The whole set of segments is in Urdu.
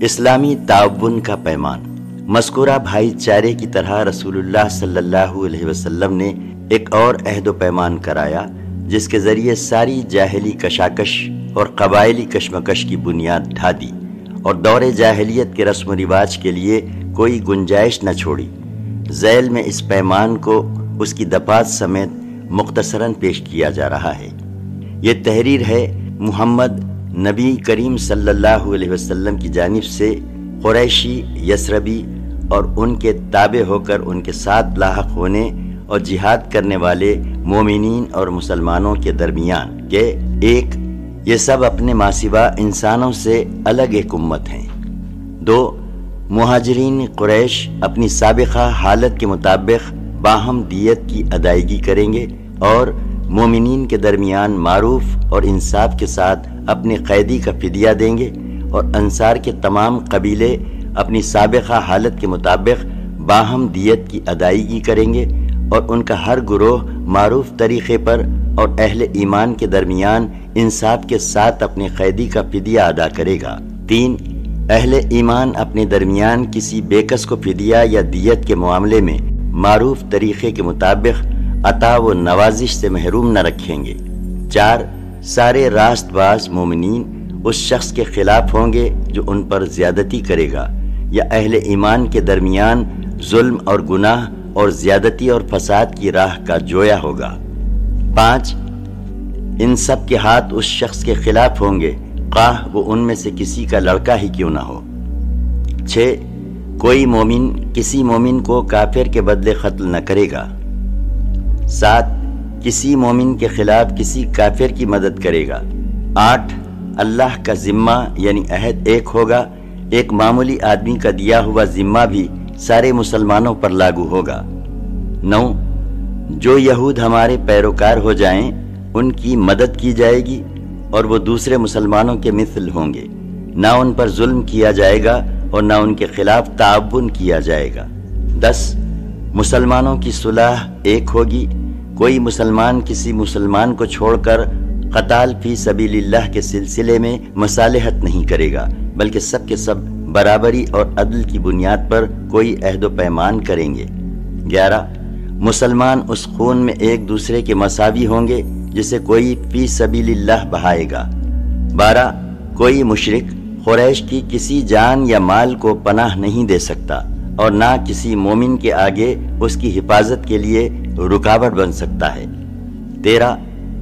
اسلامی تعاون کا پیمان۔ مذکورہ بھائی چارے کی طرح رسول اللہ صلی اللہ علیہ وسلم نے ایک اور عہد و پیمان کرایا جس کے ذریعے ساری جاہلی کشاکش اور قبائلی کشمکش کی بنیاد ڈھا دی اور دور جاہلیت کے رسم و رواج کے لیے کوئی گنجائش نہ چھوڑی۔ ذیل میں اس پیمان کو اس کی دفعات سمیت مختصراً پیش کیا جا رہا ہے۔ یہ تحریر ہے محمد نبی کریم صلی اللہ علیہ وسلم کی جانب سے قریشی، یثربی اور ان کے تابع ہو کر ان کے ساتھ لاحق ہونے اور جہاد کرنے والے مومنین اور مسلمانوں کے درمیان کہ ایک، یہ سب اپنے ماسوا انسانوں سے الگ ایک امت ہیں۔ دو، مہاجرین قریش اپنی سابقہ حالت کے مطابق باہم دیت کی ادائیگی کریں گے اور مومنین کے درمیان معروف اور انصاف کے ساتھ اپنے قیدی کا فدیہ دیں گے، اور انصار کے تمام قبیلے اپنی سابقہ حالت کے مطابق باہم دیت کی ادائیگی کریں گے، اور ان کا ہر گروہ معروف طریقے پر اور اہل ایمان کے درمیان انصاف کے ساتھ اپنے قیدی کا فدیہ ادا کرے گا۔ تین، اہل ایمان اپنے درمیان کسی بےکس کو فدیہ یا دیت کے معاملے میں معروف طریقے کے مطابق عطا و نوازش سے محروم نہ رکھیں گے۔ چار، سارے راست باز مومنین اس شخص کے خلاف ہوں گے جو ان پر زیادتی کرے گا یا اہل ایمان کے درمیان ظلم اور گناہ اور زیادتی اور فساد کی راہ کا جویا ہوگا۔ پانچ، ان سب کے ہاتھ اس شخص کے خلاف ہوں گے خواہ وہ ان میں سے کسی کا لڑکا ہی کیوں نہ ہو۔ چھ، کوئی مومن کسی مومن کو کافر کے بدلے قتل نہ کرے گا۔ سات، کسی مومن کے خلاف کسی کافر کی مدد کرے گا۔ آٹھ، اللہ کا ذمہ یعنی عہد ایک ہوگا، ایک معمولی آدمی کا دیا ہوا ذمہ بھی سارے مسلمانوں پر لاگو ہوگا۔ نو، جو یہود ہمارے پیروکار ہو جائیں ان کی مدد کی جائے گی اور وہ دوسرے مسلمانوں کے مثل ہوں گے، نہ ان پر ظلم کیا جائے گا اور نہ ان کے خلاف تعاون کیا جائے گا۔ 10، مسلمانوں کی صلح ایک ہوگی، کوئی مسلمان کسی مسلمان کو چھوڑ کر قتال فی سبیل اللہ کے سلسلے میں مصالحت نہیں کرے گا، بلکہ سب کے سب برابری اور عدل کی بنیاد پر کوئی عہد و پیمان کریں گے۔ 11، مسلمان اس خون میں ایک دوسرے کے مساوی ہوں گے جسے کوئی فی سبیل اللہ بہائے گا۔ 12، کوئی مشرک قریش کی کسی جان یا مال کو پناہ نہیں دے سکتا اور نہ کسی مومن کے آگے اس کی حفاظت کے لیے رکاوٹ بن سکتا ہے۔ 13،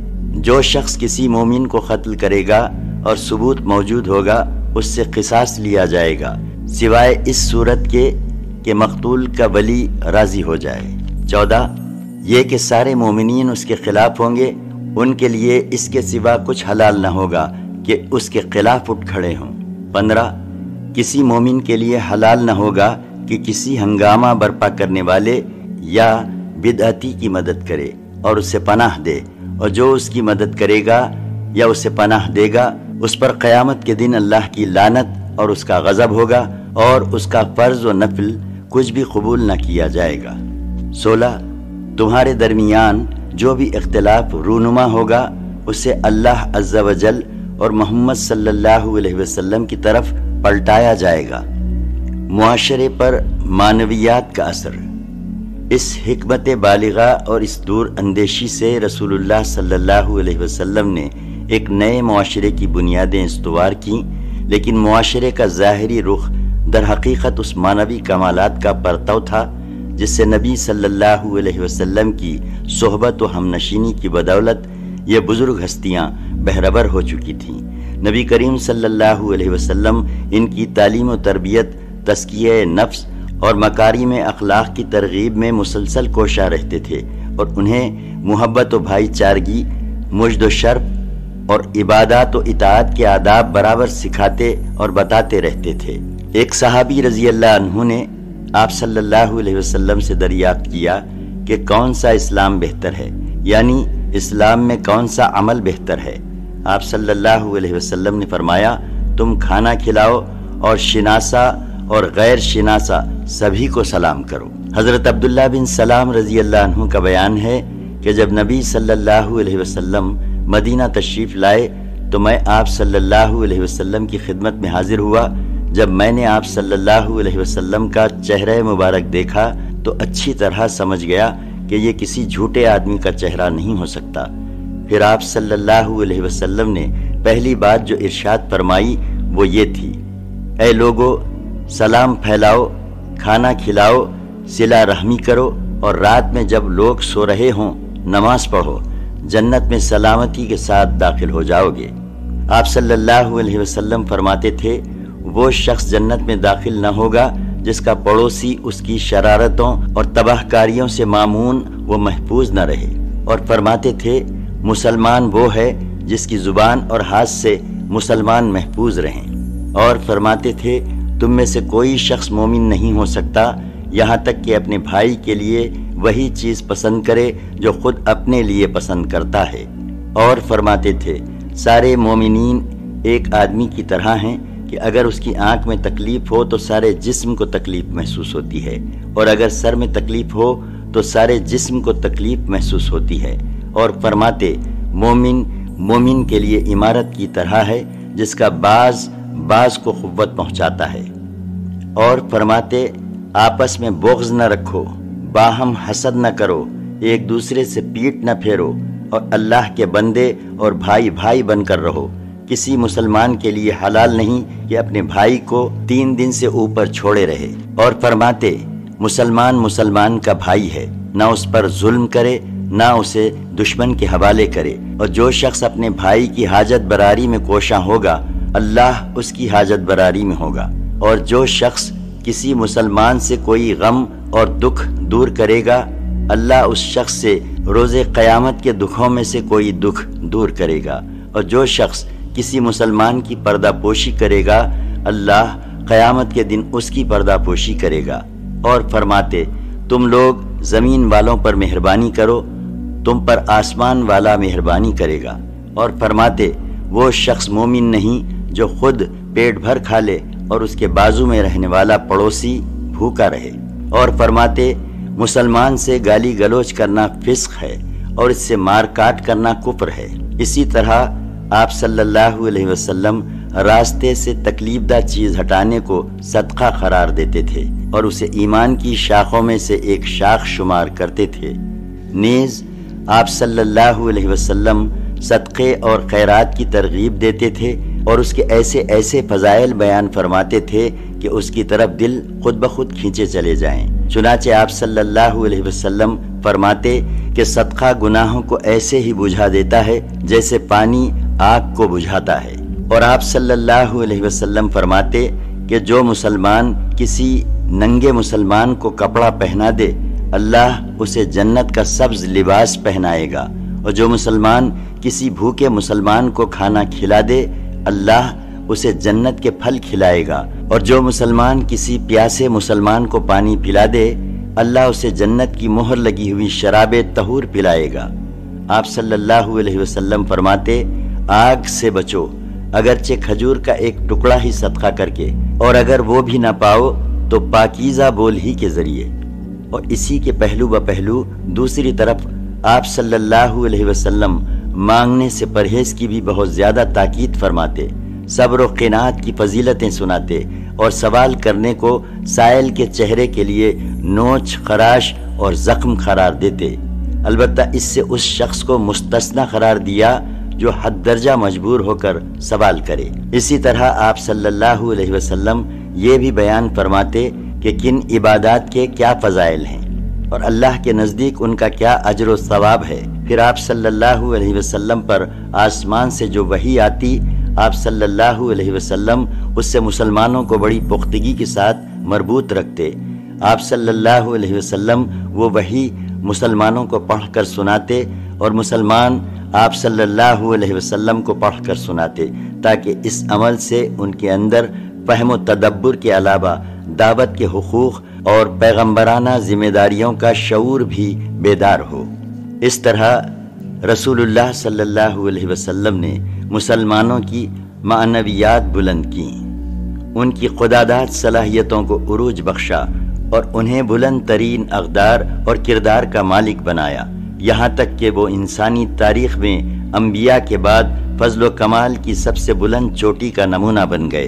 جو شخص کسی مومن کو قتل کرے گا اور ثبوت موجود ہوگا اس سے قصاص لیا جائے گا، سوائے اس صورت کے کہ مقتول کا ولی راضی ہو جائے۔ 14، یہ کہ سارے مومنین اس کے خلاف ہوں گے، ان کے لیے اس کے سوا کچھ حلال نہ ہوگا کہ اس کے خلاف اٹھ کھڑے ہوں۔ 15، کسی مومن کے لیے حلال نہ ہوگا کہ کسی ہنگامہ برپا کرنے والے یا بدعتی کی مدد کرے اور اسے پناہ دے، اور جو اس کی مدد کرے گا یا اسے پناہ دے گا اس پر قیامت کے دن اللہ کی لعنت اور اس کا غضب ہوگا اور اس کا فرض و نفل کچھ بھی قبول نہ کیا جائے گا۔ 16، تمہارے درمیان جو بھی اختلاف رونما ہوگا اسے اللہ عز و جل اور محمد صلی اللہ علیہ وسلم کی طرف پلٹایا جائے گا۔ معاشرے پر معنویات کا اثر۔ اس حکمت بالغہ اور اس دور اندیشی سے رسول اللہ صلی اللہ علیہ وسلم نے ایک نئے معاشرے کی بنیادیں استوار کیں، لیکن معاشرے کا ظاہری رخ در حقیقت اس معنوی کمالات کا پرتو تھا جس سے نبی صلی اللہ علیہ وسلم کی صحبت و ہمنشینی کی بدولت یہ بزرگ ہستیاں بہربر ہو چکی تھیں۔ نبی کریم صلی اللہ علیہ وسلم ان کی تعلیم و تربیت، تزکیہ نفس اور مکارم اخلاق کی ترغیب میں مسلسل کوشاں رہتے تھے اور انہیں محبت و بھائی چارگی، مجد و شرف اور عبادات و اطاعت کے آداب برابر سکھاتے اور بتاتے رہتے تھے۔ ایک صحابی رضی اللہ عنہ نے آپ صلی اللہ علیہ وسلم سے دریافت کیا کہ کون سا اسلام بہتر ہے، یعنی اسلام میں کون سا عمل بہتر ہے۔ آپ صلی اللہ علیہ وسلم نے فرمایا، تم کھانا کھلاؤ اور شناسا اور غیر شناسا سبھی کو سلام کرو۔ حضرت عبداللہ بن سلام رضی اللہ عنہ کا بیان ہے کہ جب نبی صلی اللہ علیہ وسلم مدینہ تشریف لائے تو میں آپ صلی اللہ علیہ وسلم کی خدمت میں حاضر ہوا جب میں نے آپ صلی اللہ علیہ وسلم کا چہرہ مبارک دیکھا تو اچھی طرح سمجھ گیا کہ یہ کسی جھوٹے آدمی کا چہرہ نہیں ہو سکتا۔ پھر آپ صلی اللہ علیہ وسلم نے پہلی بات جو ارشاد فرمائی وہ یہ تھی، اے لوگو، سلام پھیلاؤ، کھانا کھلاؤ، صلہ رحمی کرو، اور رات میں جب لوگ سو رہے ہوں نماز پڑھو، جنت میں سلامتی کے ساتھ داخل ہو جاؤ گے۔ آپ صلی اللہ علیہ وسلم فرماتے تھے، وہ شخص جنت میں داخل نہ ہوگا جس کا پڑوسی اس کی شرارتوں اور تباہ کاریوں سے مامون و محفوظ نہ رہے، اور فرماتے تھے، مسلمان وہ ہے جس کی زبان اور ہاتھ سے مسلمان محفوظ رہیں، اور فرماتے تھے، تم میں سے کوئی شخص مومن نہیں ہو سکتا یہاں تک کہ اپنے بھائی کے لیے وہی چیز پسند کرے جو خود اپنے لیے پسند کرتا ہے، اور فرماتے تھے، سارے مومنین ایک آدمی کی طرح ہیں کہ اگر اس کی آنکھ میں تکلیف ہو تو سارے جسم کو تکلیف محسوس ہوتی ہے، اور اگر سر میں تکلیف ہو تو سارے جسم کو تکلیف محسوس ہوتی ہے، اور فرماتے، مومن کے لیے عمارت کی طرح ہے جس کا باز کو قوت پہنچاتا ہے، اور فرماتے، آپس میں بغض نہ رکھو، باہم حسد نہ کرو، ایک دوسرے سے پیٹ نہ پھیرو، اور اللہ کے بندے اور بھائی بن کر رہو۔ کسی مسلمان کے لیے حلال نہیں کہ اپنے بھائی کو 3 دن سے اوپر چھوڑے رہے، اور فرماتے، مسلمان کا بھائی ہے، نہ اس پر ظلم کرے نہ اسے دشمن کے حوالے کرے، اور جو شخص اپنے بھائی کی حاجت براری میں کوشاں ہوگا اللہ اس کی حاجت براری میں ہوگا، اور جو شخص کسی مسلمان سے کوئی غم اور دکھ دور کرے گا اللہ اس شخص سے روز قیامت کے دکھوں میں سے کوئی دکھ دور کرے گا، اور جو شخص کسی مسلمان کی پردہ پوشی کرے گا اللہ قیامت کے دن اس کی پردہ پوشی کرے گا، اور فرماتے، تم لوگ زمین والوں پر مہربانی کرو، تم پر آسمان والا مہربانی کرے گا، اور فرماتے، وہ شخص مومن نہیں جو خود پیٹ بھر کھا لے اور اس کے بازو میں رہنے والا پڑوسی بھوکا رہے، اور فرماتے، مسلمان سے گالی گلوچ کرنا فسق ہے اور اس سے مار کاٹ کرنا کفر ہے۔ اسی طرح آپ صلی اللہ علیہ وسلم راستے سے تکلیف دہ چیز ہٹانے کو صدقہ قرار دیتے تھے اور اسے ایمان کی شاخوں میں سے ایک شاخ شمار کرتے تھے۔ نیز آپ صلی اللہ علیہ وسلم صدقے اور خیرات کی ترغیب دیتے تھے اور اس کے ایسے فضائل بیان فرماتے تھے کہ اس کی طرف دل خود بخود کھینچے چلے جائیں۔ چنانچہ آپ صلی اللہ علیہ وسلم فرماتے کہ صدقہ گناہوں کو ایسے ہی بجھا دیتا ہے جیسے پانی آگ کو بجھاتا ہے، اور آپ صلی اللہ علیہ وسلم فرماتے کہ جو مسلمان کسی ننگے مسلمان کو کپڑا پہنا دے اللہ اسے جنت کا سبز لباس پہنائے گا، اور جو مسلمان کسی بھوکے مسلمان کو کھانا کھلا دے اللہ اسے جنت کے پھل کھلائے گا، اور جو مسلمان کسی پیاسے مسلمان کو پانی پلا دے اللہ اسے جنت کی مہر لگی ہوئی شراب طہور پلائے گا۔ آپ صلی اللہ علیہ وسلم فرماتے، آگ سے بچو اگرچہ کھجور کا ایک ٹکڑا ہی صدقہ کر کے، اور اگر وہ بھی نہ پاؤ تو پاکیزہ بول ہی کے ذریعے۔ اور اسی کے پہلو بپہلو دوسری طرف آپ صلی اللہ علیہ وسلم مانگنے سے پرہیز کی بھی بہت زیادہ تاکید فرماتے، صبر و قناعت کی فضیلتیں سناتے، اور سوال کرنے کو سائل کے چہرے کے لیے نوچ خراش اور زخم قرار دیتے، البتہ اس سے اس شخص کو مستثنی قرار دیا جو حد درجہ مجبور ہو کر سوال کرے۔ اسی طرح آپ صلی اللہ علیہ وسلم یہ بھی بیان فرماتے کہ کن عبادات کے کیا فضائل ہیں اور اللہ کے نزدیک ان کا کیا اجر و ثواب ہے۔ پھر آپ صلی اللہ علیہ وسلم پر آسمان سے جو وحی آتی آپ صلی اللہ علیہ وسلم اس سے مسلمانوں کو بڑی پختگی کے ساتھ مربوط رکھتے۔ آپ صلی اللہ علیہ وسلم وہ وحی مسلمانوں کو پڑھ کر سناتے اور مسلمان آپ صلی اللہ علیہ وسلم کو پڑھ کر سناتے، تاکہ اس عمل سے ان کے اندر فہم و تدبر کے علاوہ دعوت کے حقوق اور پیغمبرانہ ذمہ داریوں کا شعور بھی بیدار ہو۔ اس طرح رسول اللہ صلی اللہ علیہ وسلم نے مسلمانوں کی معنویات بلند کیں، ان کی خداداد صلاحیتوں کو عروج بخشا اور انہیں بلند ترین اقدار اور کردار کا مالک بنایا، یہاں تک کہ وہ انسانی تاریخ میں انبیاء کے بعد فضل و کمال کی سب سے بلند چوٹی کا نمونہ بن گئے۔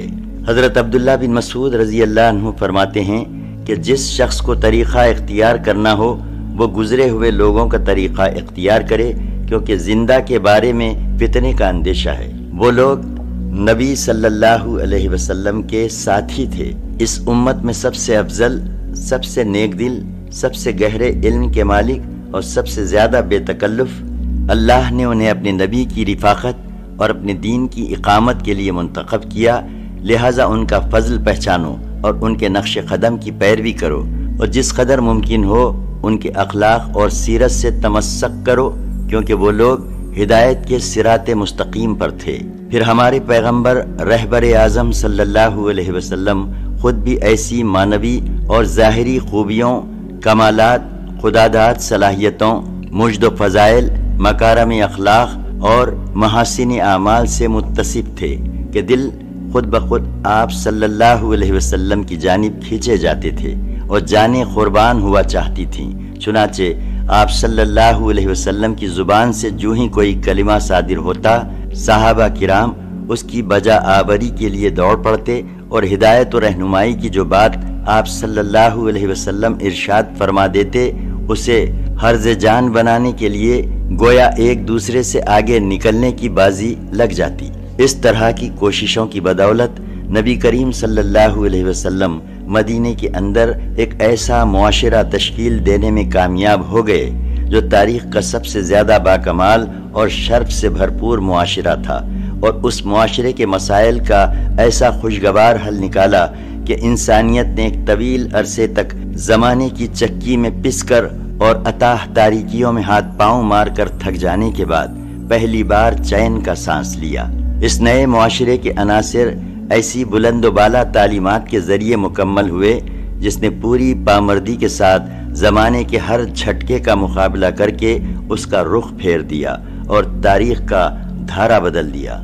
حضرت عبداللہ بن مسعود رضی اللہ عنہ فرماتے ہیں کہ جس شخص کو طریقہ اختیار کرنا ہو وہ گزرے ہوئے لوگوں کا طریقہ اختیار کرے، کیونکہ زندہ کے بارے میں فتنے کا اندیشہ ہے۔ وہ لوگ نبی صلی اللہ علیہ وسلم کے ساتھی تھے۔ اس امت میں سب سے افضل، سب سے نیک دل، سب سے گہرے علم کے مالک اور سب سے زیادہ بے تکلف، اللہ نے انہیں اپنے نبی کی رفاقت اور اپنے دین کی اقامت کے لیے منتخب کیا، لہٰذا ان کا فضل پہچانو اور ان کے نقش قدم کی پیروی کرو، اور جس قدر ممکن ہو ان کے اخلاق اور سیرت سے تمسک کرو، کیونکہ وہ لوگ ہدایت کے صراط مستقیم پر تھے۔ پھر ہمارے پیغمبر رہبر اعظم صلی اللہ علیہ وسلم خود بھی ایسی معنوی اور ظاہری خوبیوں، کمالات، خداداد صلاحیتوں، مجد و فضائل، مکارم اخلاق اور محاسن اعمال سے متصف تھے کہ دل خود بخود آپ صلی اللہ علیہ وسلم کی جانب کھینچے جاتے تھے اور جانیں قربان ہوا چاہتی تھیں۔ چنانچہ آپ صلی اللہ علیہ وسلم کی زبان سے جو ہی کوئی کلمہ صادر ہوتا، صحابہ کرام اس کی بجا آوری کے لیے دوڑ پڑتے اور ہدایت و رہنمائی کی جو بات آپ صلی اللہ علیہ وسلم ارشاد فرما دیتے، اسے حرز جان بنانے کے لیے گویا ایک دوسرے سے آگے نکلنے کی بازی لگ جاتی۔ اس طرح کی کوششوں کی بدولت نبی کریم صلی اللہ علیہ وسلم مدینے کے اندر ایک ایسا معاشرہ تشکیل دینے میں کامیاب ہو گئے جو تاریخ کا سب سے زیادہ باکمال اور شرف سے بھرپور معاشرہ تھا، اور اس معاشرے کے مسائل کا ایسا خوشگوار حل نکالا کہ انسانیت نے ایک طویل عرصے تک زمانے کی چکی میں پس کر اور اتاہ تاریکیوں میں ہاتھ پاؤں مار کر تھک جانے کے بعد پہلی بار چین کا سانس لیا۔ اس نئے معاشرے کے عناصر ایسی بلند و بالا تعلیمات کے ذریعے مکمل ہوئے جس نے پوری پامردی کے ساتھ زمانے کے ہر جھٹکے کا مقابلہ کر کے اس کا رخ پھیر دیا اور تاریخ کا دھارا بدل دیا۔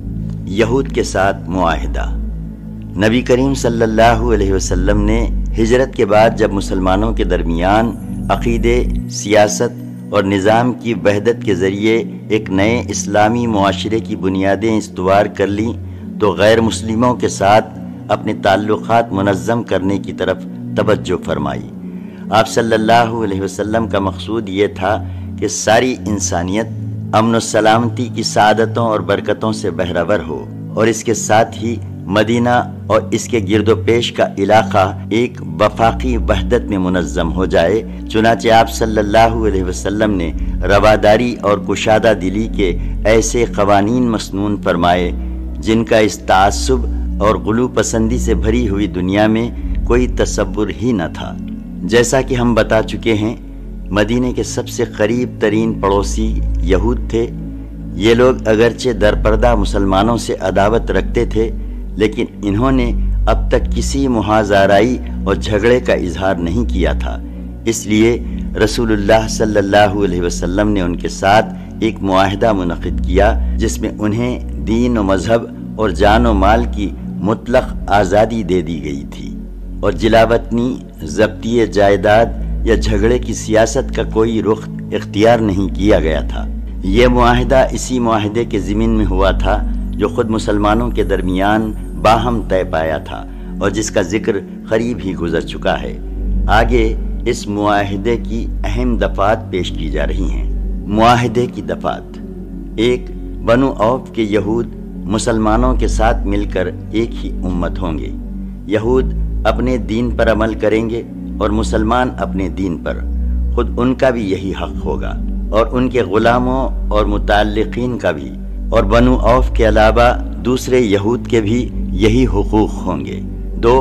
یہود کے ساتھ معاہدہ۔ نبی کریم صلی اللہ علیہ وسلم نے ہجرت کے بعد جب مسلمانوں کے درمیان عقیدے، سیاست اور نظام کی وحدت کے ذریعے ایک نئے اسلامی معاشرے کی بنیادیں استوار کر لیں تو غیر مسلموں کے ساتھ اپنے تعلقات منظم کرنے کی طرف توجہ فرمائی۔ آپ صلی اللہ علیہ وسلم کا مقصود یہ تھا کہ ساری انسانیت امن و سلامتی کی سعادتوں اور برکتوں سے بہرور ہو، اور اس کے ساتھ ہی مدینہ اور اس کے گرد و پیش کا علاقہ ایک وفاقی وحدت میں منظم ہو جائے۔ چنانچہ آپ صلی اللہ علیہ وسلم نے رواداری اور کشادہ دلی کے ایسے قوانین مسنون فرمائے جن کا اس تعصب اور غلو پسندی سے بھری ہوئی دنیا میں کوئی تصور ہی نہ تھا۔ جیسا کہ ہم بتا چکے ہیں، مدینے کے سب سے قریب ترین پڑوسی یہود تھے۔ یہ لوگ اگرچہ درپردہ مسلمانوں سے عداوت رکھتے تھے، لیکن انہوں نے اب تک کسی محاذ آرائی اور جھگڑے کا اظہار نہیں کیا تھا۔ اس لیے رسول اللہ صلی اللہ علیہ وسلم نے ان کے ساتھ ایک معاہدہ منعقد کیا جس میں انہیں دین و مذہب اور جان و مال کی مطلق آزادی دے دی گئی تھی، اور جلاوطنی، ضبطی جائیداد یا جھگڑے کی سیاست کا کوئی رخ اختیار نہیں کیا گیا تھا۔ یہ معاہدہ اسی معاہدے کے ضمن میں ہوا تھا جو خود مسلمانوں کے درمیان باہم طے پایا تھا اور جس کا ذکر قریب ہی گزر چکا ہے۔ آگے اس معاہدے کی اہم دفعات پیش کی جا رہی ہیں۔ معاہدے کی دفعات: 1. بنو اوف کے یہود مسلمانوں کے ساتھ مل کر ایک ہی امت ہوں گے۔ یہود اپنے دین پر عمل کریں گے اور مسلمان اپنے دین پر۔ خود ان کا بھی یہی حق ہوگا اور ان کے غلاموں اور متعلقین کا بھی، اور بنو اوف کے علاوہ دوسرے یہود کے بھی یہی حقوق ہوں گے۔ 2.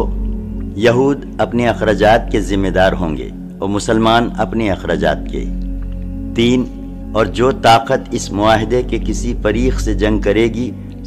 یہود اپنے اخراجات کے ذمہ دار ہوں گے اور مسلمان اپنے اخراجات کے۔ 3. اور جو طاقت اس معاہدے کے کسی فریق سے جنگ کرے گی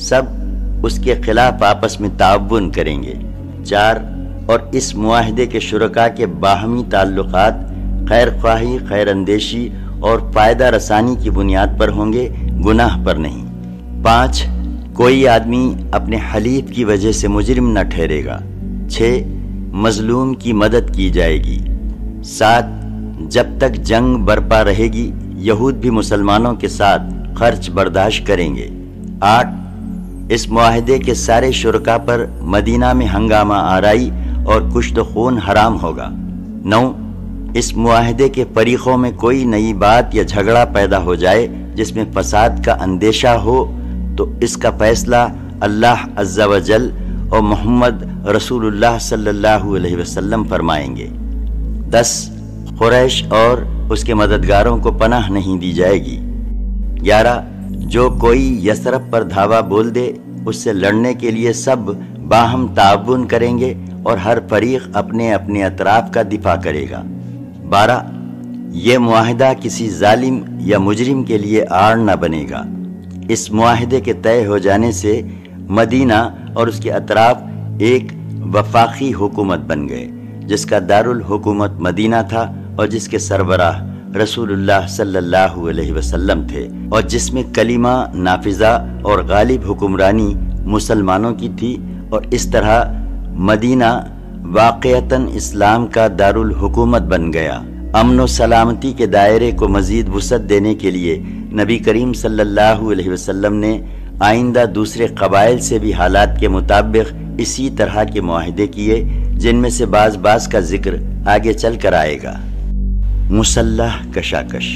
سب اس کے خلاف آپس میں تعاون کریں گے۔ 4. اور اس معاہدے کے شرکاء کے باہمی تعلقات خیر خواہی، خیر اندیشی اور فائدہ رسانی کی بنیاد پر ہوں گے، گناہ پر نہیں۔ 5. کوئی آدمی اپنے حلیف کی وجہ سے مجرم نہ ٹھہرے گا۔ 6. مظلوم کی مدد کی جائے گی۔ 7. جب تک جنگ برپا رہے گی یہود بھی مسلمانوں کے ساتھ خرچ برداشت کریں گے۔ 8. اس معاہدے کے سارے شرکا پر مدینہ میں ہنگامہ آرائی اور کشت و خون حرام ہوگا۔ 9، اس معاہدے کے فریقوں میں کوئی نئی بات یا جھگڑا پیدا ہو جائے جس میں فساد کا اندیشہ ہو تو اس کا فیصلہ اللہ عز و جل اور محمد رسول اللہ صلی اللہ علیہ وسلم فرمائیں گے۔ 10، قریش اور اس کے مددگاروں کو پناہ نہیں دی جائے گی۔ 11، جو کوئی یثرب پر دھاوا بول دے اس سے لڑنے کے لیے سب باہم تعاون کریں گے اور ہر فریق اپنے اپنے اطراف کا دفاع کرے گا۔ 12، یہ معاہدہ کسی ظالم یا مجرم کے لیے آڑ نہ بنے گا۔ اس معاہدے کے طے ہو جانے سے مدینہ اور اس کے اطراف ایک وفاقی حکومت بن گئے جس کا دارالحکومت مدینہ تھا اور جس کے سربراہ رسول اللہ صلی اللہ علیہ وسلم تھے، اور جس میں کلمہ نافذہ اور غالب حکمرانی مسلمانوں کی تھی، اور اس طرح مدینہ واقعتاً اسلام کا دارالحکومت بن گیا۔ امن و سلامتی کے دائرے کو مزید وسعت دینے کے لیے نبی کریم صلی اللہ علیہ وسلم نے آئندہ دوسرے قبائل سے بھی حالات کے مطابق اسی طرح کے معاہدے کیے، جن میں سے بعض کا ذکر آگے چل کر آئے گا۔ مسلح کشاکش۔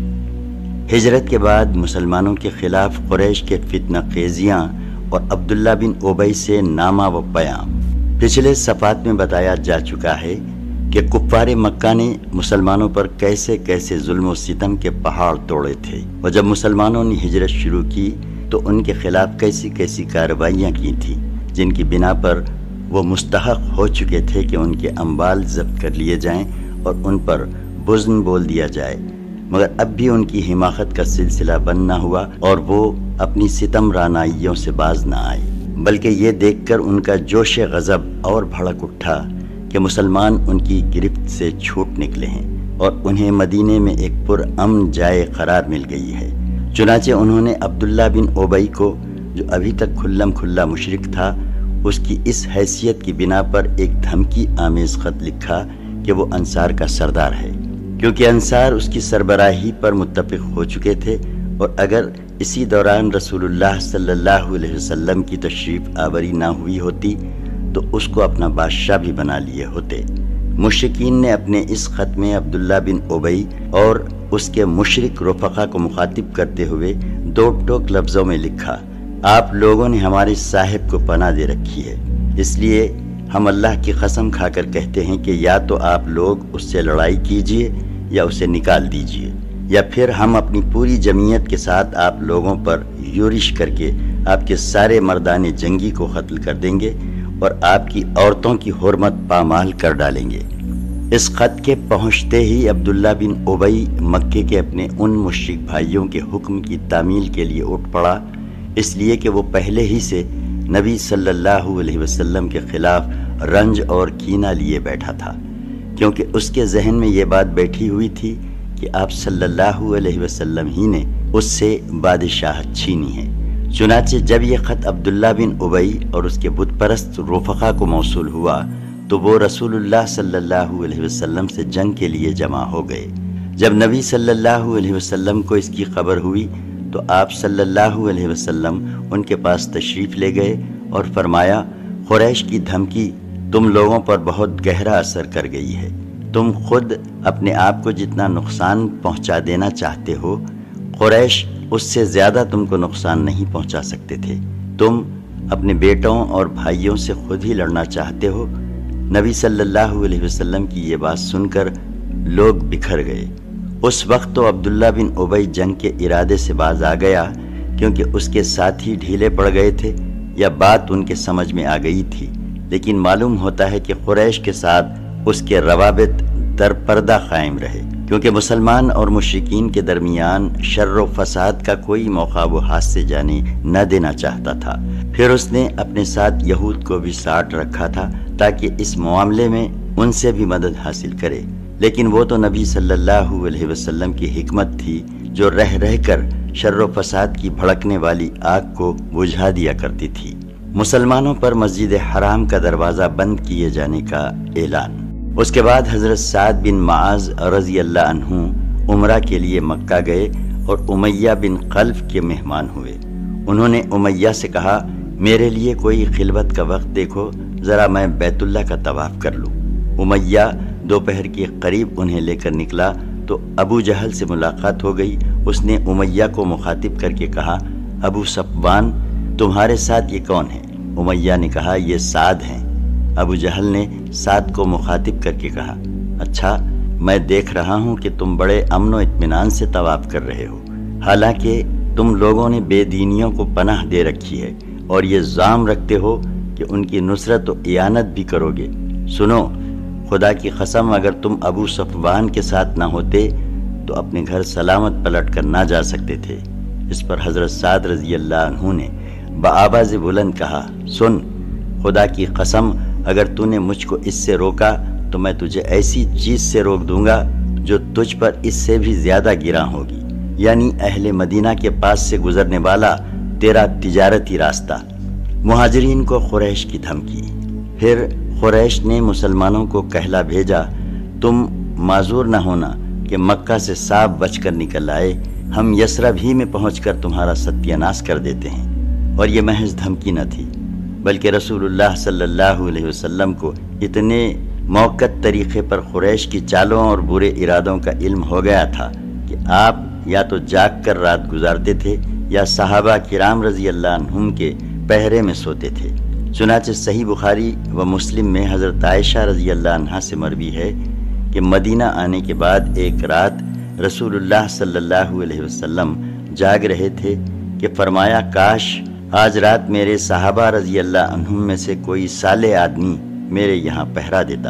ہجرت کے بعد مسلمانوں کے خلاف قریش کے فتنہ خیزیاں اور عبداللہ بن ابی سے نامہ و پیام۔ پچھلے صفحات میں بتایا جا چکا ہے کہ کفار مکہ نے مسلمانوں پر کیسے کیسے ظلم و ستم کے پہاڑ توڑے تھے، اور جب مسلمانوں نے ہجرت شروع کی تو ان کے خلاف کیسی کیسی کارروائیاں کی تھیں، جن کی بنا پر وہ مستحق ہو چکے تھے کہ ان کے اموال ضبط کر لیے جائیں اور ان پر بزن بول دیا جائے، مگر اب بھی ان کی حماقت کا سلسلہ بند نہ ہوا اور وہ اپنی ستم رانائیوں سے باز نہ آئے، بلکہ یہ دیکھ کر ان کا جوش غضب اور بھڑک اٹھا کہ مسلمان ان کی گرفت سے چھوٹ نکلے ہیں اور انہیں مدینے میں ایک پرامن جائے قرار مل گئی ہے۔ چنانچہ انہوں نے عبداللہ بن ابی کو، جو ابھی تک کھلم کھلا مشرک تھا، اس کی اس حیثیت کی بنا پر ایک دھمکی آمیز خط لکھا کہ وہ انصار کا سردار ہے، کیونکہ انصار اس کی سربراہی پر متفق ہو چکے تھے، اور اگر اسی دوران رسول اللہ صلی اللہ علیہ وسلم کی تشریف آوری نہ ہوئی ہوتی تو اس کو اپنا بادشاہ بھی بنا لیے ہوتے۔ مشرکین نے اپنے اس خط میں عبداللہ بن ابی اور اس کے مشرک رفقا کو مخاطب کرتے ہوئے دو ٹوک لفظوں میں لکھا: آپ لوگوں نے ہمارے صاحب کو پناہ دے رکھی ہے، اس لیے ہم اللہ کی قسم کھا کر کہتے ہیں کہ یا تو آپ لوگ اس سے لڑائی کیجئے یا اسے نکال دیجئے، یا پھر ہم اپنی پوری جمعیت کے ساتھ آپ لوگوں پر یورش کر کے آپ کے سارے مردان جنگی کو قتل کر دیں گے اور آپ کی عورتوں کی حرمت پامال کر ڈالیں گے۔ اس خط کے پہنچتے ہی عبداللہ بن ابی مکے کے اپنے ان مشرک بھائیوں کے حکم کی تعمیل کے لیے اٹھ پڑا، اس لیے کہ وہ پہلے ہی سے نبی صلی اللہ علیہ وسلم کے خلاف رنج اور کینہ لیے بیٹھا تھا، کیونکہ اس کے ذہن میں یہ بات بیٹھی ہوئی تھی کہ آپ صلی اللہ علیہ وسلم ہی نے اس سے بادشاہت چھینی ہے۔ چنانچہ جب یہ خط عبداللہ بن ابی اور اس کے بت پرست رفقا کو موصول ہوا تو وہ رسول اللہ صلی اللہ علیہ وسلم سے جنگ کے لیے جمع ہو گئے۔ جب نبی صلی اللہ علیہ وسلم کو اس کی خبر ہوئی تو آپ صلی اللہ علیہ وسلم ان کے پاس تشریف لے گئے اور فرمایا: قریش کی دھمکی تم لوگوں پر بہت گہرا اثر کر گئی ہے۔ تم خود اپنے آپ کو جتنا نقصان پہنچا دینا چاہتے ہو، قریش اس سے زیادہ تم کو نقصان نہیں پہنچا سکتے تھے۔ تم اپنے بیٹوں اور بھائیوں سے خود ہی لڑنا چاہتے ہو۔ نبی صلی اللہ علیہ وسلم کی یہ بات سن کر لوگ بکھر گئے۔ اس وقت تو عبداللہ بن ابی جنگ کے ارادے سے باز آ گیا، کیونکہ اس کے ساتھی ڈھیلے پڑ گئے تھے یا بات ان کے سمجھ میں آ گئی تھی، لیکن معلوم ہوتا ہے کہ قریش کے ساتھ اس کے روابط در پردہ قائم رہے، کیونکہ مسلمان اور مشرکین کے درمیان شر و فساد کا کوئی موقع وہ ہاتھ سے جانے نہ دینا چاہتا تھا۔ پھر اس نے اپنے ساتھ یہود کو بھی ساتھ رکھا تھا تاکہ اس معاملے میں ان سے بھی مدد حاصل کرے، لیکن وہ تو نبی صلی اللہ علیہ وسلم کی حکمت تھی جو رہ رہ کر شر و فساد کی بھڑکنے والی آگ کو بجھا دیا کرتی تھی۔ مسلمانوں پر مسجد حرام کا دروازہ بند کیے جانے کا اعلان۔ اس کے بعد حضرت سعد بن معاذ رضی اللہ عنہ عمرہ کے لیے مکہ گئے اور امیہ بن خلف کے مہمان ہوئے۔ انہوں نے امیہ سے کہا میرے لیے کوئی خلوت کا وقت دیکھو، ذرا میں بیت اللہ کا طواف کر لوں۔ امیہ دوپہر کے قریب انہیں لے کر نکلا تو ابو جہل سے ملاقات ہو گئی۔ اس نے امیہ کو مخاطب کر کے کہا، ابو صفوان، تمہارے ساتھ یہ کون ہے؟ امیہ نے کہا، یہ سعد ہیں۔ ابو جہل نے سعد کو مخاطب کر کے کہا، اچھا، میں دیکھ رہا ہوں کہ تم بڑے امن و اطمینان سے طواف کر رہے ہو، حالانکہ تم لوگوں نے بے دینیوں کو پناہ دے رکھی ہے اور یہ زعم رکھتے ہو کہ ان کی نصرت و اعانت بھی کرو گے۔ سنو، خدا کی قسم، اگر تم ابو صفوان کے ساتھ نہ ہوتے تو اپنے گھر سلامت پلٹ کر نہ جا سکتے تھے۔ اس پر حضرت سعد رضی اللہ عنہ نے بآواز بلند کہا، سن، خدا کی قسم، اگر تو نے مجھ کو اس سے روکا تو میں تجھے ایسی چیز سے روک دوں گا جو تجھ پر اس سے بھی زیادہ گراں ہوگی، یعنی اہل مدینہ کے پاس سے گزرنے والا تیرا تجارتی راستہ۔ مہاجرین کو قریش کی دھمکی۔ پھر قریش نے مسلمانوں کو کہلا بھیجا، تم معذور نہ ہونا کہ مکہ سے صاف بچ کر نکل آئے، ہم یثرب ہی میں پہنچ کر تمہارا ستیہ ناش کر دیتے ہیں۔ اور یہ محض دھمکی نہ تھی، بلکہ رسول اللہ صلی اللہ علیہ وسلم کو اتنے موقت طریقے پر قریش کی چالوں اور برے ارادوں کا علم ہو گیا تھا کہ آپ یا تو جاگ کر رات گزارتے تھے یا صحابہ کرام رضی اللہ عنہم کے پہرے میں سوتے تھے۔ چنانچہ صحیح بخاری و مسلم میں حضرت عائشہ رضی اللہ عنہا سے مروی ہے کہ مدینہ آنے کے بعد ایک رات رسول اللہ صلی اللہ علیہ وسلم جاگ رہے تھے کہ فرمایا، کاش آج رات میرے صحابہ رضی اللہ عنہم میں سے کوئی صالح آدمی میرے یہاں پہرا دیتا۔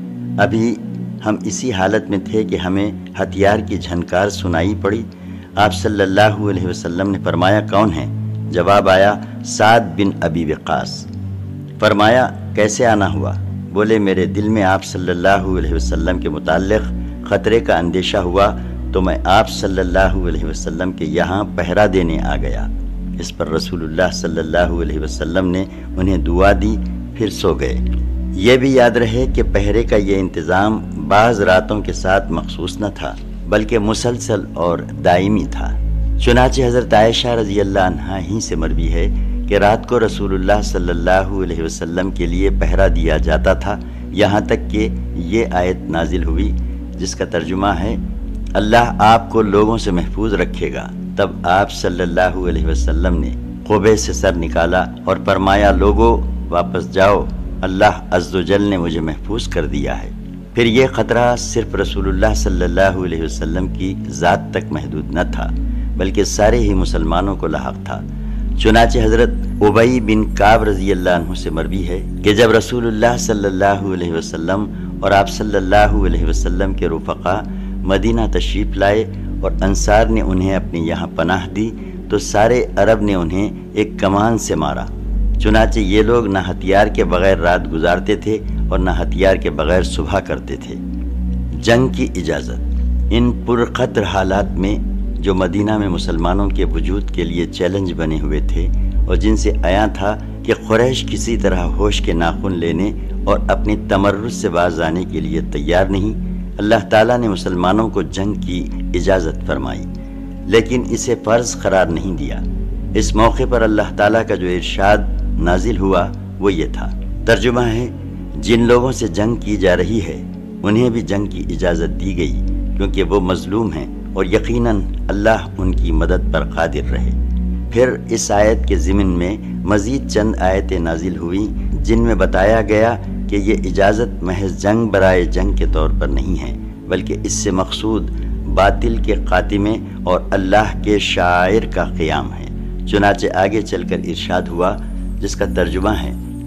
ابھی ہم اسی حالت میں تھے کہ ہمیں ہتھیار کی جھنکار سنائی پڑی۔ آپ صلی اللہ علیہ وسلم نے فرمایا، کون ہے؟ جواب آیا، سعد بن ابی وقاص۔ فرمایا، کیسے آنا ہوا؟ بولے، میرے دل میں آپ صلی اللہ علیہ وسلم کے متعلق خطرے کا اندیشہ ہوا تو میں آپ صلی اللہ علیہ وسلم کے یہاں پہرا دینے آ گیا۔ اس پر رسول اللہ صلی اللہ علیہ وسلم نے انہیں دعا دی، پھر سو گئے۔ یہ بھی یاد رہے کہ پہرے کا یہ انتظام بعض راتوں کے ساتھ مخصوص نہ تھا، بلکہ مسلسل اور دائمی تھا۔ چنانچہ حضرت عائشہ رضی اللہ عنہا ہی سے مروی ہے کہ رات کو رسول اللہ صلی اللہ علیہ وسلم کے لیے پہرا دیا جاتا تھا، یہاں تک کہ یہ آیت نازل ہوئی جس کا ترجمہ ہے، اللہ آپ کو لوگوں سے محفوظ رکھے گا۔ تب آپ صلی اللہ علیہ وسلم نے قبے سے سر نکالا اور فرمایا، لوگو واپس جاؤ، اللہ عز و جل نے مجھے محفوظ کر دیا ہے۔ پھر یہ خطرہ صرف رسول اللہ صلی اللہ علیہ وسلم کی ذات تک محدود نہ تھا، بلکہ سارے ہی مسلمانوں کو لاحق تھا۔ چنانچہ حضرت ابی بن کعب رضی اللہ عنہ سے مروی ہے کہ جب رسول اللہ صلی اللہ علیہ وسلم اور آپ صلی اللہ علیہ وسلم کے رفقا مدینہ تشریف لائے اور انصار نے انہیں اپنے یہاں پناہ دی تو سارے عرب نے انہیں ایک کمان سے مارا۔ چنانچہ یہ لوگ نہ ہتھیار کے بغیر رات گزارتے تھے اور نہ ہتھیار کے بغیر صبح کرتے تھے۔ جنگ کی اجازت۔ ان پرخطر حالات میں جو مدینہ میں مسلمانوں کے وجود کے لیے چیلنج بنے ہوئے تھے اور جن سے عیاں تھا کہ قریش کسی طرح ہوش کے ناخن لینے اور اپنی تمرد سے باز آنے کے لیے تیار نہیں، اللہ تعالیٰ نے مسلمانوں کو جنگ کی اجازت فرمائی، لیکن اسے فرض قرار نہیں دیا۔ اس موقع پر اللہ تعالیٰ کا جو ارشاد نازل ہوا وہ یہ تھا، ترجمہ ہے، جن لوگوں سے جنگ کی جا رہی ہے انہیں بھی جنگ کی اجازت دی گئی کیونکہ وہ مظلوم ہیں اور یقیناً اللہ ان کی مدد پر قادر رہے۔ پھر اس آیت کے ضمن میں مزید چند آیتیں نازل ہوئیں جن میں بتایا گیا کہ یہ اجازت محض جنگ برائے جنگ کے طور پر نہیں ہے، بلکہ اس سے مقصود باطل کے خاتمے اور اللہ کے شاعر کا قیام ہے۔ چنانچہ آگے چل کر ارشاد ہوا جس کا ترجمہ ہے،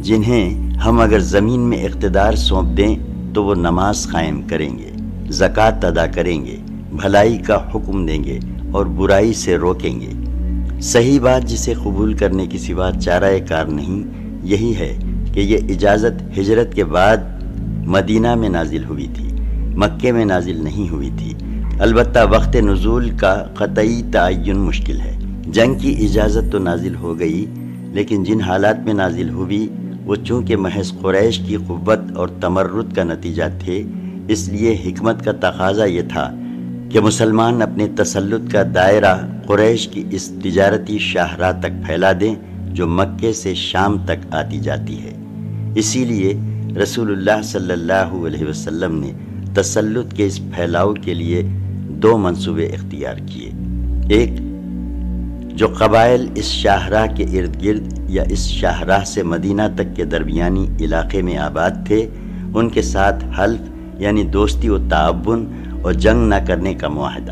جنہیں ہم اگر زمین میں اقتدار سونپ دیں تو وہ نماز قائم کریں گے، زکوٰۃ ادا کریں گے، بھلائی کا حکم دیں گے اور برائی سے روکیں گے۔ صحیح بات جسے قبول کرنے کی سوا چارہ کار نہیں یہی ہے کہ یہ اجازت ہجرت کے بعد مدینہ میں نازل ہوئی تھی، مکے میں نازل نہیں ہوئی تھی۔ البتہ وقت نزول کا قطعی تعین مشکل ہے۔ جنگ کی اجازت تو نازل ہو گئی، لیکن جن حالات میں نازل ہوئی وہ چونکہ محض قریش کی قوت اور تمرد کا نتیجہ تھے، اس لیے حکمت کا تقاضا یہ تھا کہ مسلمان اپنے تسلط کا دائرہ قریش کی اس تجارتی شاہراہ تک پھیلا دیں جو مکے سے شام تک آتی جاتی ہے۔ اسی لیے رسول اللہ صلی اللہ علیہ وسلم نے تسلط کے اس پھیلاؤ کے لیے 2 منصوبے اختیار کیے۔ ایک، جو قبائل اس شاہراہ کے ارد گرد یا اس شاہراہ سے مدینہ تک کے درمیانی علاقے میں آباد تھے، ان کے ساتھ حلف یعنی دوستی و تعاون اور جنگ نہ کرنے کا معاہدہ۔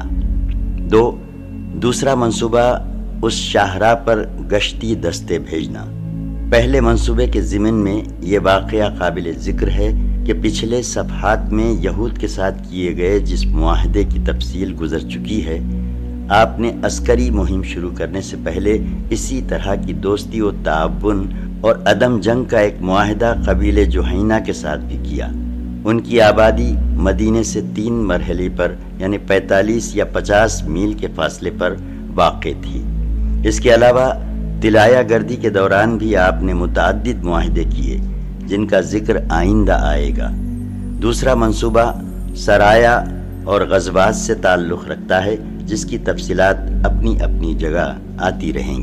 دوسرا منصوبہ اس شاہراہ پر گشتی دستے بھیجنا۔ پہلے منصوبے کے ضمن میں یہ واقعہ قابل ذکر ہے کہ پچھلے صفحات میں یہود کے ساتھ کیے گئے جس معاہدے کی تفصیل گزر چکی ہے، آپ نے عسکری مہم شروع کرنے سے پہلے اسی طرح کی دوستی و تعاون اور عدم جنگ کا ایک معاہدہ قبیلے جوہینہ کے ساتھ بھی کیا۔ ان کی آبادی مدینے سے 3 مرحلے پر یعنی 45 یا 50 میل کے فاصلے پر واقع تھی۔ اس کے علاوہ طلایہ گردی کے دوران بھی آپ نے متعدد معاہدے کیے جن کا ذکر آئندہ آئے گا۔ دوسرا منصوبہ سرایا اور غزوات سے تعلق رکھتا ہے، جس کی تفصیلات اپنی اپنی جگہ آتی رہیں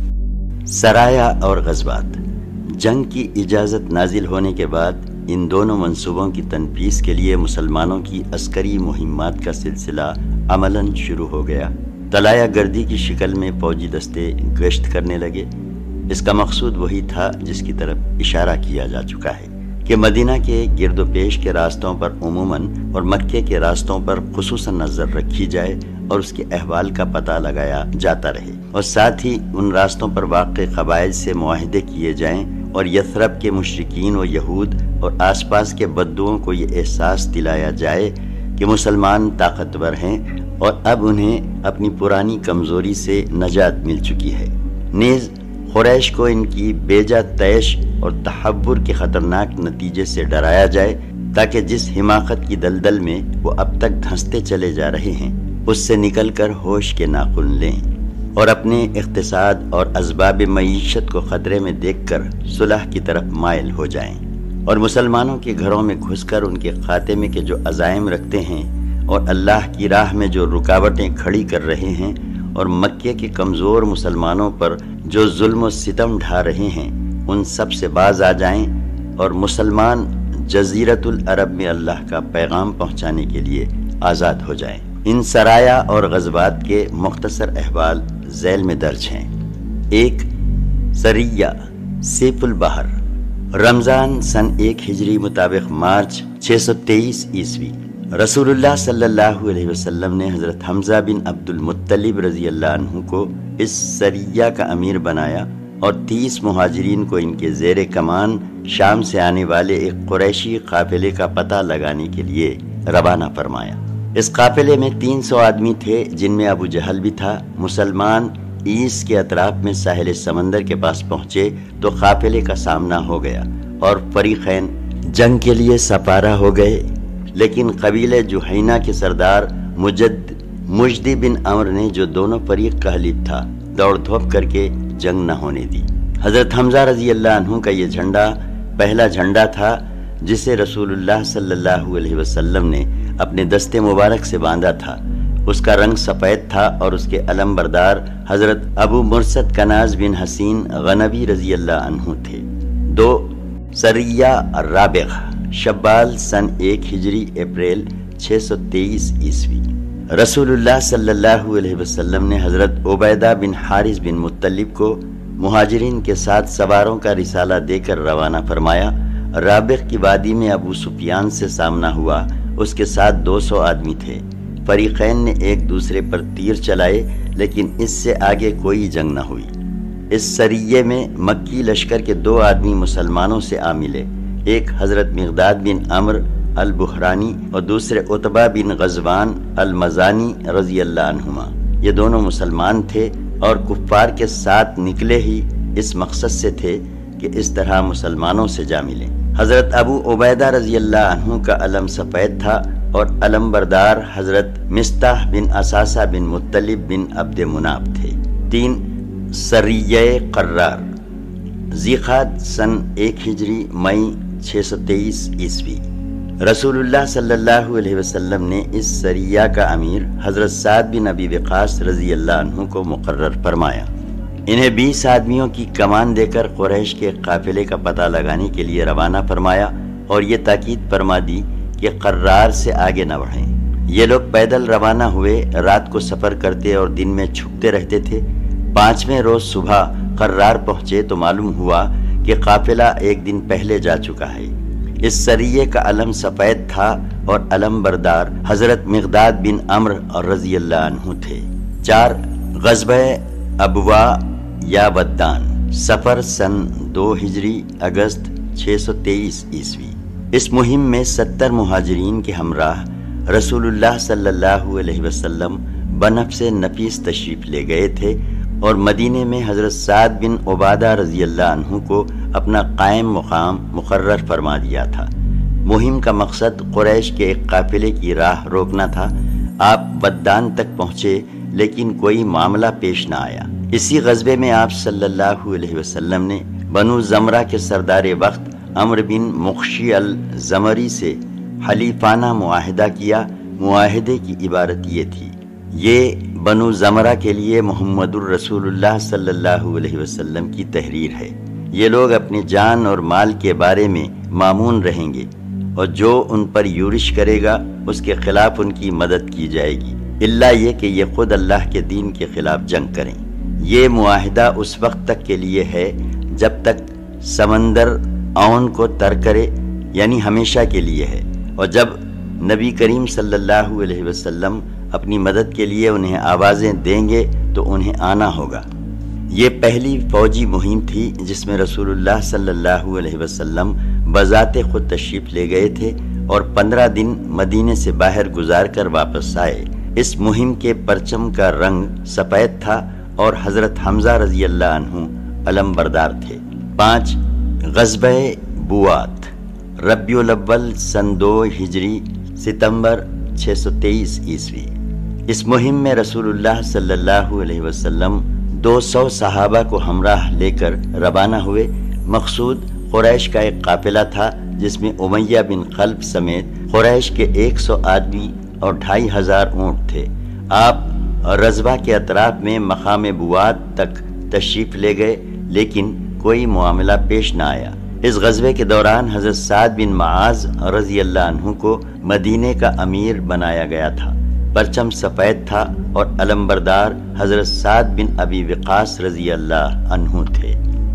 گی۔ سرایا اور غزوات۔ جنگ کی اجازت نازل ہونے کے بعد ان دونوں منصوبوں کی تنفیذ کے لیے مسلمانوں کی عسکری مہمات کا سلسلہ عملاً شروع ہو گیا۔ طلایہ گردی کی شکل میں فوجی دستے گشت کرنے لگے۔ اس کا مقصود وہی تھا جس کی طرف اشارہ کیا جا چکا ہے کہ مدینہ کے گرد و پیش کے راستوں پر عموماً اور مکے کے راستوں پر خصوصاً نظر رکھی جائے اور اس کے احوال کا پتہ لگایا جاتا رہے، اور ساتھ ہی ان راستوں پر واقع قبائل سے معاہدے کیے جائیں اور یثرب کے مشرکین و یہود اور آس پاس کے بدوؤں کو یہ احساس دلایا جائے کہ مسلمان طاقتور ہیں اور اب انہیں اپنی پرانی کمزوری سے نجات مل چکی ہے۔ نیز قریش کو ان کی بیجا طیش اور تحور کے خطرناک نتیجے سے ڈرایا جائے تاکہ جس حماقت کی دلدل میں وہ اب تک دھنستے چلے جا رہے ہیں اس سے نکل کر ہوش کے ناخن لیں اور اپنے اقتصاد اور اسباب معیشت کو خطرے میں دیکھ کر صلح کی طرف مائل ہو جائیں، اور مسلمانوں کے گھروں میں گھس کر ان کے خاتمے کے جو عزائم رکھتے ہیں اور اللہ کی راہ میں جو رکاوٹیں کھڑی کر رہے ہیں اور مکے کے کمزور مسلمانوں پر جو ظلم و ستم ڈھا رہے ہیں ان سب سے باز آ جائیں اور مسلمان جزیرت العرب میں اللہ کا پیغام پہنچانے کے لیے آزاد ہو جائیں۔ ان سرایا اور غزوات کے مختصر احوال ذیل میں درج ہیں۔ 1. سریہ سیف البحر، رمضان سن 1 ہجری مطابق مارچ 623 عیسوی۔ رسول اللہ صلی اللہ علیہ وسلم نے حضرت حمزہ بن عبد المطلب رضی اللہ عنہ کو اس سریہ کا امیر بنایا اور 30 مہاجرین کو ان کے زیر کمان شام سے آنے والے ایک قریشی قافلے کا پتہ لگانے کے لیے روانہ فرمایا۔ اس قافلے میں 300 آدمی تھے جن میں ابو جہل بھی تھا۔ مسلمان عیس کے اطراف میں ساحل سمندر کے پاس پہنچے تو قافلے کا سامنا ہو گیا اور فریقین جنگ کے لیے سپارہ ہو گئے، لیکن قبیلے جوہینہ کے سردار مجدی بن عمر نے جو دونوں فریق کا حلیف تھا دوڑ دھوپ کر کے جنگ نہ ہونے دی۔ حضرت حمزہ رضی اللہ عنہ کا یہ جھنڈا پہلا جھنڈا تھا جسے رسول اللہ صلی اللہ علیہ وسلم نے اپنے دستے مبارک سے باندھا تھا۔ اس کا رنگ سفید تھا اور اس کے علم بردار حضرت ابو مرثد کناز بن حسین غنوی رضی اللہ عنہ تھے۔ 2. سریہ الرابغ، شوال سن 1 ہجری اپریل 623 عیسوی۔ رسول اللہ صلی اللہ علیہ وسلم نے حضرت عبیدہ بن حارث بن مطلب کو مہاجرین کے ساتھ سواروں کا رسالہ دے کر روانہ فرمایا۔ رابغ کی وادی میں ابو سفیان سے سامنا ہوا، اس کے ساتھ 200 آدمی تھے۔ فریقین نے ایک دوسرے پر تیر چلائے لیکن اس سے آگے کوئی جنگ نہ ہوئی۔ اس سریے میں مکی لشکر کے 2 آدمی مسلمانوں سے آ ملے، ایک حضرت مقداد بن عمر البحرانی اور دوسرے عتبہ بن غزوان المزانی رضی اللہ عنہما۔ یہ دونوں مسلمان تھے اور کفار کے ساتھ نکلے ہی اس مقصد سے تھے کہ اس طرح مسلمانوں سے جا ملیں۔ حضرت ابو عبیدہ رضی اللہ عنہ کا علم سفید تھا اور علم بردار حضرت مستح بن اساسہ بن مطلب بن عبد مناف تھے۔ 3. سریہ قرار، ذیقعد سن 1 ہجری مئی 623 عیسوی۔ رسول اللہ صلی اللہ علیہ وسلم نے اس سریہ کا امیر حضرت سعد بن ابی وقاص رضی اللہ عنہ کو مقرر فرمایا۔ انہیں 20 آدمیوں کی کمان دے کر قریش کے قافلے کا پتہ لگانے کے لیے روانہ فرمایا اور یہ تاکید فرما دی کہ قرار سے آگے نہ بڑھیں۔ یہ لوگ پیدل روانہ ہوئے، رات کو سفر کرتے اور دن میں چھپتے رہتے تھے۔ 5ویں روز صبح قرار پہنچے تو معلوم ہوا کہ قافلہ ایک دن پہلے جا چکا ہے۔ اس سریے کا علم سفید تھا اور علم بردار حضرت مقداد بن عمرو رضی اللہ عنہ تھے۔ 4 غزوہ ابوا یا ودان، سفر سن 2 ہجری، اگست 623 عیسوی۔ اس مہم میں 70 مہاجرین کے ہمراہ رسول اللہ صلی اللہ علیہ وسلم بنفس نفیس تشریف لے گئے تھے اور مدینے میں حضرت سعد بن عبادہ رضی اللہ عنہ کو اپنا قائم مقام مقرر فرما دیا تھا۔ مہم کا مقصد قریش کے ایک قافلے کی راہ روکنا تھا۔ آپ ودان تک پہنچے لیکن کوئی معاملہ پیش نہ آیا۔ اسی غزوے میں آپ صلی اللہ علیہ وسلم نے بنو زمرہ کے سردار وقت عمرو بن مخشی الزمری سے حلیفانہ معاہدہ کیا۔ معاہدے کی عبارت یہ تھی: یہ بنو زمرہ کے لیے محمد الرسول اللہ صلی اللہ علیہ وسلم کی تحریر ہے۔ یہ لوگ اپنی جان اور مال کے بارے میں مامون رہیں گے اور جو ان پر یورش کرے گا اس کے خلاف ان کی مدد کی جائے گی، الا یہ کہ یہ خود اللہ کے دین کے خلاف جنگ کریں۔ یہ معاہدہ اس وقت تک کے لیے ہے جب تک سمندر اون کو تر کرے، یعنی ہمیشہ کے لیے ہے، اور جب نبی کریم صلی اللہ علیہ وسلم اپنی مدد کے لیے انہیں آوازیں دیں گے تو انہیں آنا ہوگا۔ یہ پہلی فوجی مہم تھی جس میں رسول اللہ صلی اللہ علیہ وسلم بذات خود تشریف لے گئے تھے اور 15 دن مدینے سے باہر گزار کر واپس آئے۔ اس مہم کے پرچم کا رنگ سفید تھا اور حضرت حمزہ رضی اللہ عنہ علم بردار تھے۔ 5 غزوہ بوات، ربیع الاول سن 2 ہجری، ستمبر 623 عیسوی۔ اس مہم میں رسول اللہ صلی اللہ علیہ وسلم 200 صحابہ کو ہمراہ لے کر روانہ ہوئے۔ مقصود قریش کا ایک قافلہ تھا جس میں امیہ بن خلف سمیت قریش کے 100 آدمی اور 2500 اونٹ تھے۔ آپ رضوہ کے اطراف میں مقام بوات تک تشریف لے گئے لیکن کوئی معاملہ پیش نہ آیا۔ اس غزوے کے دوران حضرت سعد بن معاذ رضی اللہ عنہ کو مدینے کا امیر بنایا گیا تھا۔ پرچم سفید تھا اور علم بردار حضرت سعد بن ابی وقاص رضی اللہ عنہ تھے۔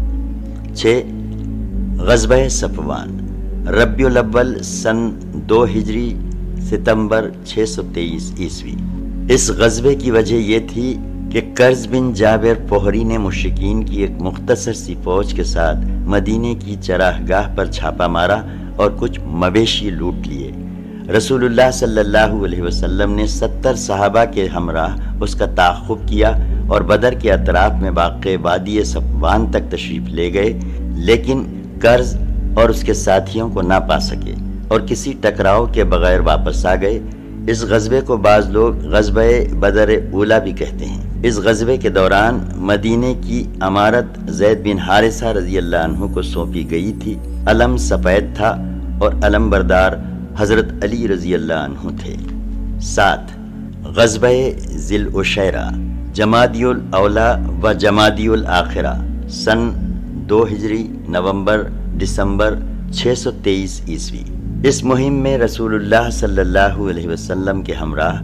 6 غزوہ صفوان، ربیع الاول سن 2 ہجری، ستمبر 623 عیسوی۔ اس غزوے کی وجہ یہ تھی کہ کرز بن جابر فہری نے مشرکین کی ایک مختصر سی فوج کے ساتھ مدینے کی چراگاہ پر چھاپا مارا اور کچھ مویشی لوٹ لیے۔ رسول اللہ صلی اللہ علیہ وسلم نے 70 صحابہ کے ہمراہ اس کا تعاقب کیا اور بدر کے اطراف میں واقع وادی صفوان تک تشریف لے گئے، لیکن کرز اور اس کے ساتھیوں کو نہ پا سکے اور کسی ٹکراؤ کے بغیر واپس آ گئے۔ اس غزوے کو بعض لوگ غزوہ بدر اولا بھی کہتے ہیں۔ اس غزوے کے دوران مدینے کی امارت زید بن حارثہ رضی اللہ عنہ کو سونپی گئی تھی۔ علم سفید تھا اور علم بردار حضرت علی رضی اللہ عنہ تھے۔ 7 غزوہ ذی العشیرہ، جمادی الاولی و جمادی الاخرہ، سن 2 ہجری، نومبر دسمبر 623 عیسوی۔ اس مہم میں رسول اللہ صلی اللہ علیہ وسلم کے ہمراہ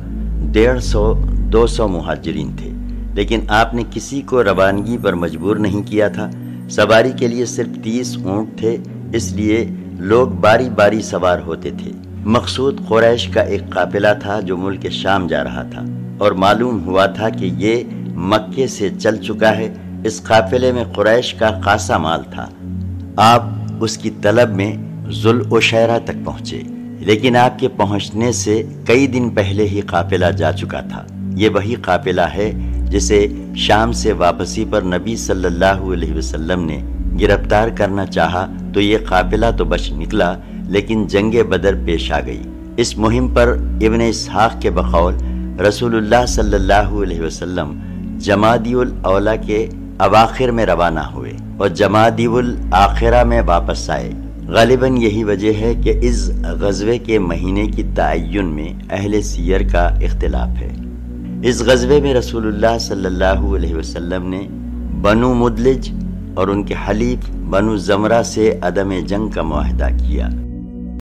150-200 مہاجرین تھے، لیکن آپ نے کسی کو روانگی پر مجبور نہیں کیا تھا۔ سواری کے لیے صرف 30 اونٹ تھے، اس لیے لوگ باری باری سوار ہوتے تھے۔ مقصود قریش کا ایک قافلہ تھا جو ملک شام جا رہا تھا اور معلوم ہوا تھا کہ یہ مکے سے چل چکا ہے۔ اس قافلے میں قریش کا خاصا مال تھا۔ آپ اس کی طلب میں ذو العشیرہ تک پہنچے، لیکن آپ کے پہنچنے سے کئی دن پہلے ہی قافلہ جا چکا تھا۔ یہ وہی قافلہ ہے جسے شام سے واپسی پر نبی صلی اللہ علیہ وسلم نے گرفتار کرنا چاہا تو یہ قافلہ تو بچ نکلا، لیکن جنگ بدر پیش آ گئی۔ اس مہم پر ابن اسحاق کے بقول رسول اللہ صلی اللہ علیہ وسلم جمادی الاولی کے اواخر میں روانہ ہوئے اور جمادی الاخرہ میں واپس آئے۔ غالباً یہی وجہ ہے کہ اس غزوے کے مہینے کی تعین میں اہل سیر کا اختلاف ہے۔ اس غزوے میں رسول اللہ صلی اللہ علیہ وسلم نے بنو مدلج اور ان کے حلیف بنو زمرہ سے عدم جنگ کا معاہدہ کیا۔